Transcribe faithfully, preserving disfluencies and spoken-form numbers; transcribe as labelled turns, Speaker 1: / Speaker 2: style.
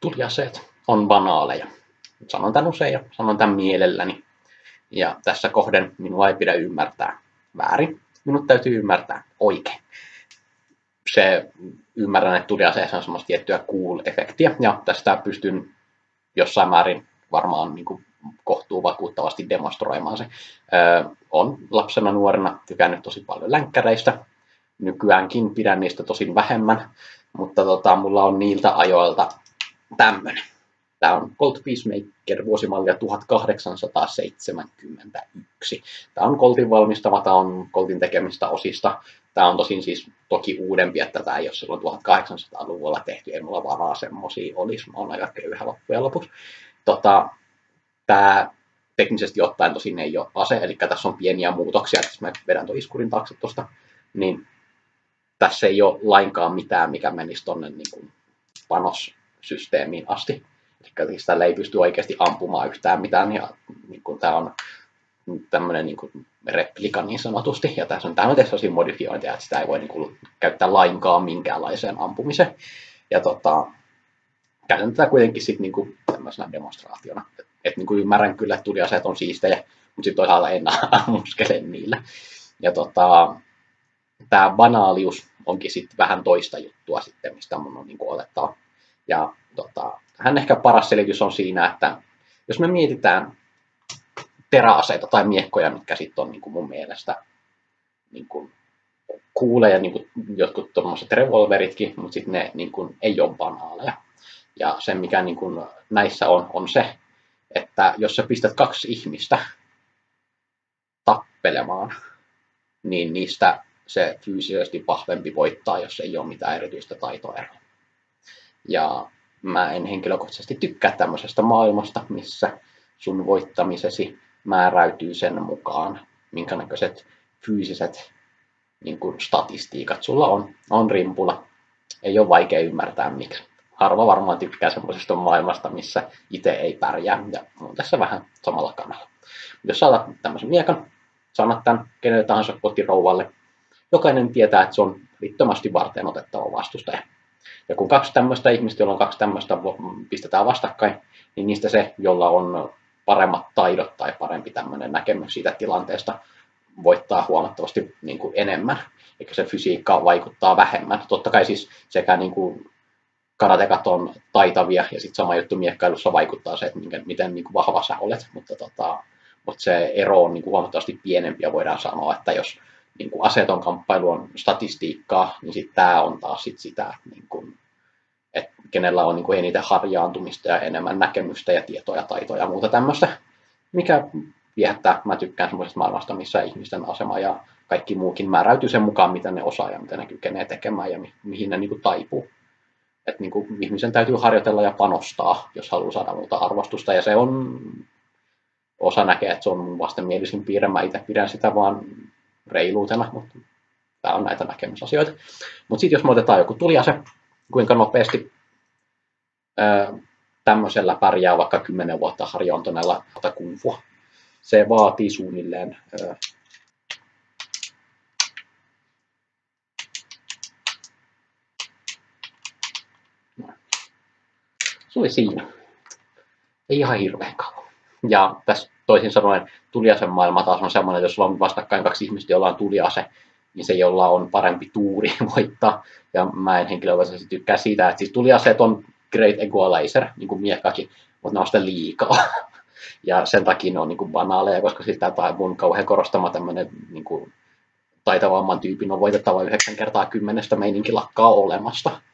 Speaker 1: tuliaseet on banaaleja. Sanon tämän usein ja sanon tämän mielelläni. Ja tässä kohden minua ei pidä ymmärtää väärin. Minut täytyy ymmärtää oikein. Se ymmärrän, että tuliaseessa on semmoista tiettyä cool-efektiä. Ja tästä pystyn jossain määrin varmaan niin kuin kohtuu vakuuttavasti demonstroimaan se. Öö, on lapsena nuorena tykännyt tosi paljon länkkäreistä. Nykyäänkin pidän niistä tosin vähemmän. Mutta tota, mulla on niiltä ajoilta tämmönen. Tämä on Colt Peacemaker vuosimallia tuhatkahdeksansataaseitsemänkymmentäyksi. Tämä on Coltin valmistama, tämä on Coltin tekemistä osista. Tämä on tosin siis toki uudempi, että tämä ei ole silloin tuhatkahdeksansataaluvulla tehty. Ei mulla varaa semmosia olisi. Mä oon aika köyhä loppujen lopuksi. Tota, tämä teknisesti ottaen tosin ei ole ase, eli tässä on pieniä muutoksia. Jos mä vedän tuon iskurin taakse tuosta, niin tässä ei ole lainkaan mitään, mikä menisi tuonne niin kuin panossysteemiin asti. Eli tällä ei pysty oikeasti ampumaan yhtään mitään, ja niin kuin, tämä on tämmöinen niin kuin replika niin sanotusti, ja tässä on tämmöinen sellaisia modifiointeja, että sitä ei voi niin kuin käyttää lainkaan minkäänlaiseen ampumiseen. Ja tota, käytän tätä kuitenkin sitten niin kuin tämmöisenä demonstraationa. Että et, niin kuin ymmärrän kyllä, että tuliaseet on siistejä, mutta sitten toisaalta en ammuskele niillä. Ja tota, tämä banaalius onkin sitten vähän toista juttua sitten, mistä mun on niin kuin otettava. Ja tota, hän ehkä paras selitys on siinä, että jos me mietitään teräaseita tai miekkoja, mitkä sitten on niin kuin mun mielestä niin kuin kuuleja, niin kuin jotkut tuommoiset revolveritkin, mutta sitten ne niin kuin ei ole banaaleja. Ja se, mikä niin kuin näissä on, on se, että jos sä pistät kaksi ihmistä tappelemaan, niin niistä se fyysisesti vahvempi voittaa, jos ei ole mitään erityistä taitoeroa. Ja mä en henkilökohtaisesti tykkää tämmöisestä maailmasta, missä sun voittamisesi määräytyy sen mukaan, minkä näköiset fyysiset niin kuin statistiikat sulla on. On rimpulla. Ei ole vaikea ymmärtää miksi. Harva varmaan tykkää semmoisesta maailmasta, missä itse ei pärjää. Ja on tässä vähän samalla kannalla. Jos saatat tämmöisen miekan, sanat tämän kenelle tahansa kotirouvalle, jokainen tietää, että se on riittömästi varten otettava vastustaja. Ja kun kaksi tämmöistä ihmistä, jolla on kaksi tämmöistä pistetään vastakkain, niin niistä se, jolla on paremmat taidot tai parempi tämmöinen näkemys siitä tilanteesta, voittaa huomattavasti niin kuin enemmän. Eikä se fysiikka vaikuttaa vähemmän. Totta kai siis sekä niin kuin karatekat on taitavia ja sitten sama juttu miekkailussa vaikuttaa se, että miten niin kuin vahva sä olet. Mutta, tota, mutta se ero on niin kuin huomattavasti pienempi ja voidaan sanoa, että jos niin kuin aseeton kamppailu on statistiikkaa, niin sitten tämä on taas sit sitä, niin kuin, että kenellä on niin kuin eniten harjaantumista ja enemmän näkemystä ja tietoja, taitoja ja muuta tämmöistä, mikä viehättää. Mä tykkään semmoisesta maailmasta, missä ihmisten asema ja kaikki muukin määräytyy sen mukaan, mitä ne osaa ja mitä ne kykenee tekemään ja mi- mihin ne niin kuin taipuu. Että niin kuin ihmisen täytyy harjoitella ja panostaa, jos haluaa saada muuta arvostusta, ja se on, osa näkee, että se on mun vastenmielisin piirre. Mä itse pidän sitä vaan reiluutena, mutta tämä on näitä näkemysasioita. Mutta sitten jos me otetaan joku tuliase, kuinka nopeasti ää, tämmöisellä pärjää vaikka kymmenen vuotta harjoontuneella kungfua. Se vaatii suunnilleen ää, se oli siinä. Ei ihan hirveän kauan. Ja tässä toisin sanoen tuliasen maailma taas on semmoinen, että jos on vastakkain kaksi ihmistä, jolla on tuliase, niin se, jolla on parempi tuuri voittaa. Ja mä en henkilökohtaisesti tykkää siitä, että siis tuliaseet on great equalizer, niin kuin miekkakin, mutta ne on sitä liikaa. Ja sen takia ne on niin kuin banaaleja, koska sitä tai mun kauhean korostama tämmöinen niin kuin taitavamman tyypin on voitettava yhdeksän kertaa kymmenestä meininki lakkaa olemasta.